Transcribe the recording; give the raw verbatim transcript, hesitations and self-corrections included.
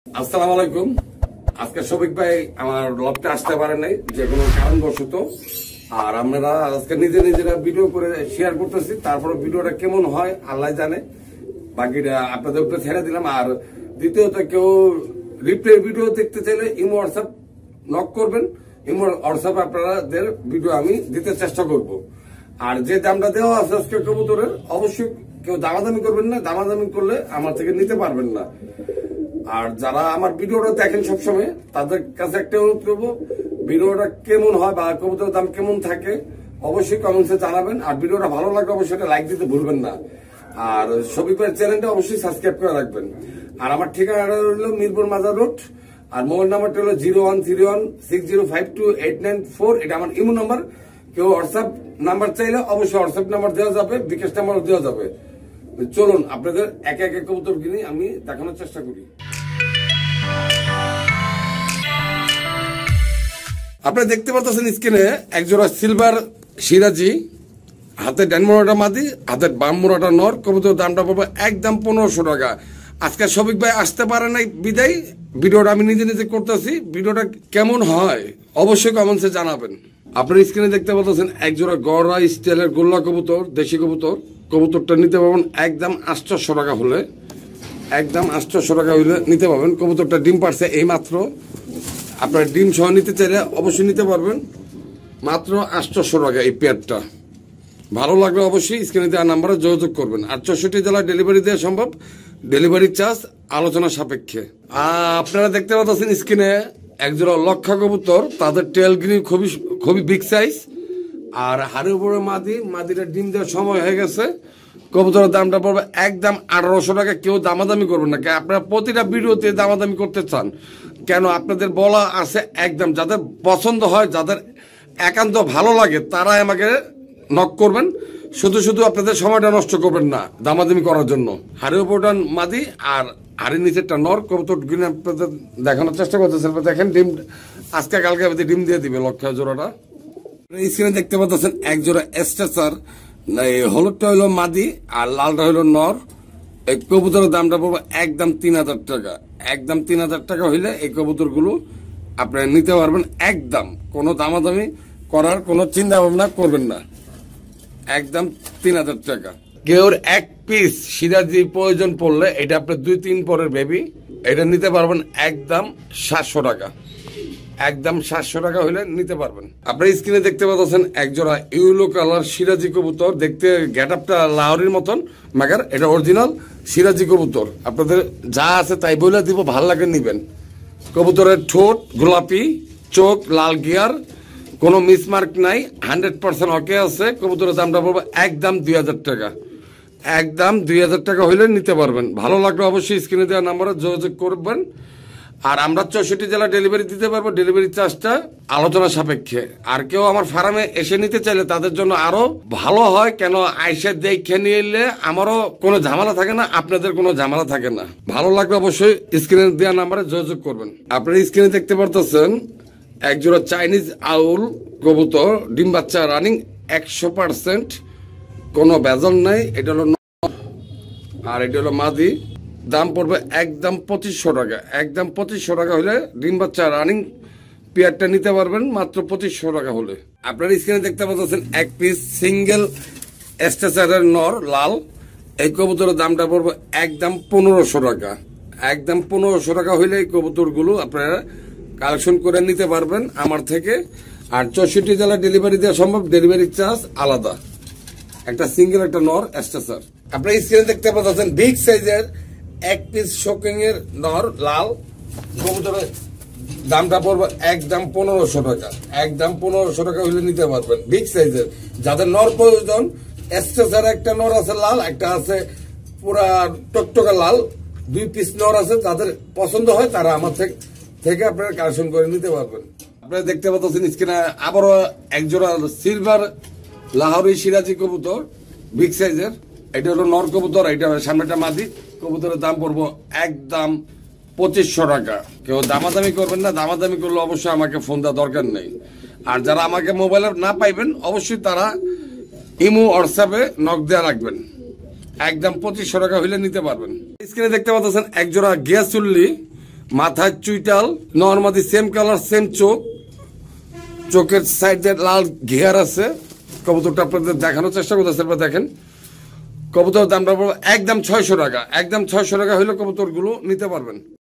আসসালামু আলাইকুম। আজকে শফিক ভাই আমার লবটা আসতে পারে নাই যে কোনো কারণবশত, আর আমরা আজকে নিজে নিজেরা ভিডিও করে শেয়ার করতেছি। তারপরে ভিডিওটা কেমন হয় আল্লাহ জানে, বাকিটা আপনাদের উপরে ছেড়ে দিলাম। আর দ্বিতীয়ত কেউ রিপ্লে ভিডিও দেখতে চাইলে ইমো হোয়াটসঅ্যাপ নক করবেন, ইমো হোয়াটসঅ্যাপ আপনাদের ভিডিও আমি দিতে চেষ্টা করব। আর যে দামটা দেওয়া আছে আজকে কবুতরের, অবশ্যই কেউ দামাদামি করবেন না, দামাদামি করলে আমার থেকে নিতে পারবেন না। আর যারা আমার ভিডিওটা দেখেন সবসময়, তাদের কাছে একটা অনুরোধ করবো, ভিডিওটা কেমন হয় বা কবুতরের দাম কেমন থাকে অবশ্যই কমেন্টসে জানাবেন। আর ভিডিওটা ভালো লাগলে অবশ্যই লাইক দিতে ভুলবেন না। আর শফিক ভাইয়ের চ্যানেলটা অবশ্যই সাবস্ক্রাইব করে রাখবেন। আর আমার ঠিকানাটা হলো মিরপুর মাজার রোড, আর মোবাইল নাম্বারটা হলো zero one three one six zero five two eight nine four. এটা আমার ইমো নাম্বার। কেউ হোয়াটসঅ্যাপ নাম্বার চাইলে অবশ্যই হোয়াটসঅ্যাপ নাম্বার দেওয়া যাবে, বিকাশ নাম্বারও দেওয়া যাবে। চলুন আপনাদের একে একে কবুতর কিনে আমি দেখানোর চেষ্টা করি। আপনারা দেখতে পাচ্ছেন স্ক্রিনে একজোড়া সিলভার সিরাজি, হাতে ডান মোড়াটা মাদি, হাতে বাম মোড়াটা নর। কবুতর দামটা পড়বে একদম পনেরোশো টাকা। আজকে শফিক ভাই আসতে পারে নাই বিদায় ভিডিওটা আমি নিজে নিজে করতেছি। ভিডিওটা কেমন হয় অবশ্যই কমেন্টসে জানাবেন। আপনার স্ক্রিনে দেখতে পাচ্ছেন একজোড়া গড়া স্টাইলের গোল্লা কবুতর, দেশি কবুতর। কবুতরটা নিতে পারবেন একদম আটশোশো টাকা হলে, একদম আটশোশো টাকা হলে নিতে পারবেন। কবুতরটা ডিম পারছে এই মাত্র। আপনার ডিম সহ নিতে চাইলে অবশ্যই নিতে পারবেন, মাত্র আটশোশো টাকা এই পেয়ারটা। ভালো লাগলে অবশ্যই স্ক্রিনে দেওয়া নাম্বারে যোগাযোগ করবেন। আর চৌষট্টি জেলায় ডেলিভারি দেওয়া সম্ভব, ডেলিভারি চার্জ আলোচনা সাপেক্ষে। আপনারা দেখতে পাচ্ছেন স্ক্রিনে একজোড়া লক্ষা কবুতর, তাদের টেল গ্রিন খুবই খুবই বিগ সাইজ। আর হাড়ের উপরে মাদি, মাদিটা ডিম দেওয়ার সময় হয়ে গেছে। কবুতরের দামটা পড়বে একদম আঠারোশো টাকা। কেউ দামাদামি করবেন না, আপনারা প্রতিটা ভিডিওতে দামাদামি করতে চান কেন? আপনাদের বলা আছে একদম, যাদের পছন্দ হয়, যাদের একান্ত ভালো লাগে তারাই আমাকে নক করবেন। শুধু শুধু আপনাদের সময়টা নষ্ট করবেন না দামাদামি করার জন্য। হাড়ের উপরটা মাদি আর হাড়ির নিচেরটা নর। কবুতর কিনে আপনাদের দেখানোর চেষ্টা করতেছে। দেখেন ডিম আজকে কালকে ডিম দিয়ে দিবে লক্ষা জোড়াটা। স্ক্রিনে দেখতে পাচ্ছেন এক জোড়া স্ট্রেচার, হলুদটা হইলো মাদি আর লালটা হইলো নর। এই কবুতরের দামটা পড়বে একদম তিন হাজার টাকা। একদম তিন হাজার টাকা হইলে এই কবুতর গুলো আপনারা নিতে পারবেন। একদম কোনো দামাদামি করার কোনো চিন্তা ভাবনা করবেন না, একদম তিন হাজার টাকা। কেউ এক পিস সিরাজি প্রয়োজন পড়লে, এটা আপনার দুই তিন পরের বেবি, এটা নিতে পারবেন একদম সাতশো টাকা। একদম সাতশো টাকা হইলে নিতে পারবেন। আপনার স্ক্রিনে দেখতে পাচ্ছেন একজোড়া ইউলো কালার সিরাজি কবুতর, দেখতে গেট আপটা লাহোরির মতন মাগার। এটা অরিজিনাল সিরাজি কবুতর। আপনাদের যা আছে তাই বলে দিব, ভাল লাগে নিবেন। কবুতরের ঠোঁট গোলাপি, চোখ লাল গিয়ার, কোনো মিসমার্ক নাই, হান্ড্রেড পার্সেন্ট ওকে আছে। কবুতরের দামটা পড়বে একদম দুই হাজার টাকা। একদম দুই হাজার টাকা হইলে নিতে পারবেন। ভালো লাগলে অবশ্যই স্ক্রিনে দেওয়া নাম্বারে যোগাযোগ করবেন। আর আমরা চৌষট্টি জেলা ডেলিভারি দিতে পারবো, ডেলিভারি চার্জটা আলোচনা সাপেক্ষে। আর কেউ আমার ফার্মে এসে নিতে চাইলে তাদের জন্য আরো ভালো হয়, কেন আইসা দেখে নিয়ে এলে আমারও কোনো ঝামেলা থাকে না, আপনাদের কোনো ঝামেলা থাকে না। ভালো লাগলে অবশ্যই স্ক্রিনে দেওয়া নাম্বারে যোগাযোগ করবেন। আপনারা স্ক্রিনে দেখতে পারতেছেন একজোড়া চাইনিজ আউল কবুতর, ডিম বাচ্চা রানিং, একশো পার্সেন্ট কোনো ভেজাল নাই। এটা হলো আর এটা হলো মাদি। দাম পড়বে একদম পঁচিশশো টাকা। একদম পঁচিশশো টাকা হলে ডিম বাচ্চা রানিং পেয়ারটা নিতে পারবেন, মাত্র পঁচিশশো টাকা হলে। আপনার স্ক্রিনে দেখতে পাচ্ছেন এক পিস সিঙ্গেল স্ট্রেচারের নর লাল। এই কবুতরের দামটা পড়বে একদম পনেরোশো টাকা। একদম পনেরোশো টাকা হইলে এই কবুতরগুলো আপনারা কালেকশন করে নিতে পারবেন আমার থেকে। আর চৌষট্টি জেলা ডেলিভারি দেওয়া সম্ভব, ডেলিভারি চার্জ আলাদা। একটা সিঙ্গেল একটা নর স্ট্রেচার। আপনার স্ক্রিনে দেখতে পাচ্ছেন বিগ সাইজের এক পিস শোকিং এর নর লাল। কবুতরের দামটা পড়বে একদম পনেরোশো টাকা। একদম পনেরোশো টাকা হইলে নিতে পারবেন বিগ সাইজের। যাদের নর প্রয়োজন, স্ট্রেচার একটা নর আছে লাল, একটা আছে পুরা টকটকা লাল, দুই পিস নর আছে। যাদের পছন্দ হয় তারা আমার থেকে থেকে আপনারা কালেকশন করে নিতে পারবেন। আপনারা দেখতে পাচ্ছেন স্ক্রিনে আবারও একজোড়া সিলভার লাহোরি সিরাজি কবুতর, বিগ সাইজের। এটা হলো নর কবুতর, এটা সামনেটা মাদি। কবুতরের দাম পড়বো একদম পঁচিশশো টাকা। কেউ দামাদামি করবেন না, দামাদামি করলে অবশ্যই আমাকে ফোন দেওয়া দরকার নেই। আর যারা আমাকে মোবাইলে না পাইবেন অবশ্যই তারা ইমো হোয়াটসঅ্যাপে নক দেওয়া রাখবেন। একদম পঁচিশশো টাকা হইলে নিতে পারবেন। স্ক্রিনে দেখতে পাচ্ছেন একজোড়া গিয়াসুল্লি মাথায় চুইটাল, নর্মাদি সেম কালার সেম চোখ, চোখের সাইডে লাল ঘেয়ার আছে। কবুতরটা আপনাদের দেখানোর চেষ্টা করতেছে, দেখেন কবুতর দামটা একদম ছয়শো টাকা, একদম ছয়শো টাকা হইলে কবুতর গুলো নিতে পারবেন।